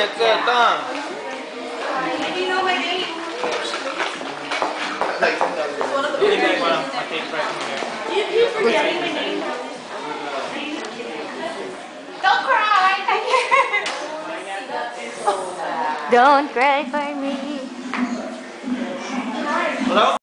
it's a tongue. You know my name. You forgetting my name. Don't cry. Don't cry for me. Hello?